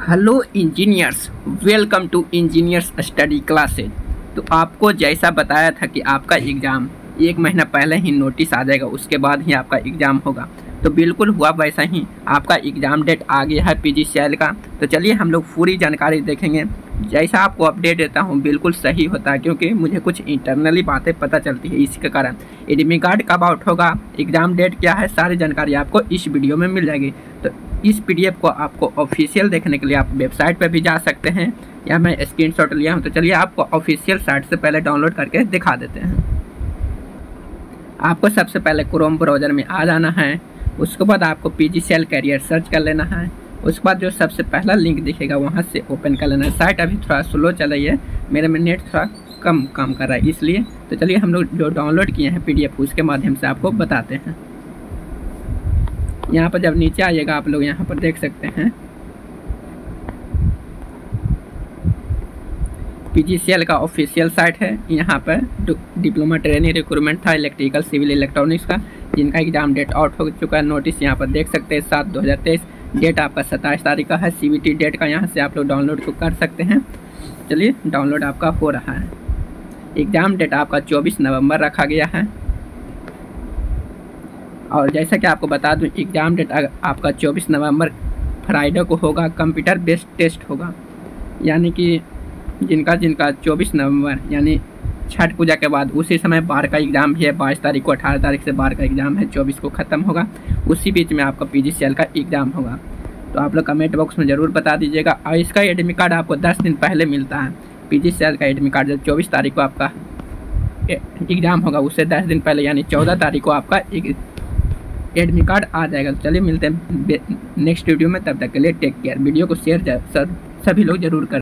Hello engineers, welcome to engineers study classes. तो आपको जैसा बताया था कि आपका एग्ज़ाम 1 महीना पहले ही नोटिस आ जाएगा, उसके बाद ही आपका एग्ज़ाम होगा। तो बिल्कुल हुआ वैसा ही, आपका एग्ज़ाम डेट आ गया है पीजीसीएल का। तो चलिए हम लोग पूरी जानकारी देखेंगे। जैसा आपको अपडेट देता हूँ बिल्कुल सही होता है, क्योंकि मुझे कुछ इंटरनली बातें पता चलती है, इसी के कारण। एडमिट कार्ड कब आउट होगा, एग्ज़ाम डेट क्या है, सारी जानकारी आपको इस वीडियो में मिल जाएगी। तो इस पीडीएफ को आपको ऑफिशियल देखने के लिए आप वेबसाइट पर भी जा सकते हैं, या मैं स्क्रीनशॉट लिया हूँ। तो चलिए आपको ऑफिशियल साइट से पहले डाउनलोड करके दिखा देते हैं। आपको सबसे पहले क्रोम ब्राउज़र में आ जाना है, उसके बाद आपको पीजीसीएल कैरियर सर्च कर लेना है। उसके बाद जो सबसे पहला लिंक दिखेगा वहाँ से ओपन कर लेना है। साइट अभी थोड़ा स्लो चल रही है, मेरे में नेट थोड़ा कम काम कर रहा है इसलिए। तो चलिए हम लोग जो डाउनलोड किए हैं पीडीएफ उसके माध्यम से आपको बताते हैं। यहाँ पर जब नीचे आइएगा आप लोग यहाँ पर देख सकते हैं पीजीसीएल का ऑफिशियल साइट है। यहाँ पर डिप्लोमा ट्रेनिंग रिक्रूटमेंट था इलेक्ट्रिकल सिविल इलेक्ट्रॉनिक्स का, जिनका एग्जाम डेट आउट हो चुका है। नोटिस यहाँ पर देख सकते हैं 7/2023, डेट आपका 27 तारीख का है। सीवीटी डेट का यहाँ से आप लोग डाउनलोड को कर सकते हैं। चलिए डाउनलोड आपका हो रहा है। एग्ज़ाम डेट आपका 24 नवंबर रखा गया है। और जैसा कि आपको बता दूं, एग्ज़ाम डेट आपका 24 नवंबर फ्राइडे को होगा। कंप्यूटर बेस्ड टेस्ट होगा, यानी कि जिनका 24 नवंबर यानी छठ पूजा के बाद उसी समय बार का एग्ज़ाम भी है। 22 तारीख को 18 तारीख से बार का एग्ज़ाम है, 24 को ख़त्म होगा। उसी बीच में आपका पीजीसीएल का एग्ज़ाम होगा। तो आप लोग कमेंट बॉक्स में ज़रूर बता दीजिएगा। और इसका एडमिट कार्ड आपको 10 दिन पहले मिलता है। पीजीसीएल का एडमिट कार्ड जब 24 तारीख को आपका एग्ज़ाम होगा, उससे 10 दिन पहले यानी 14 तारीख को आपका एडमिट कार्ड आ जाएगा। चलिए मिलते हैं नेक्स्ट वीडियो में, तब तक के लिए टेक केयर। वीडियो को शेयर सभी लोग जरूर करें।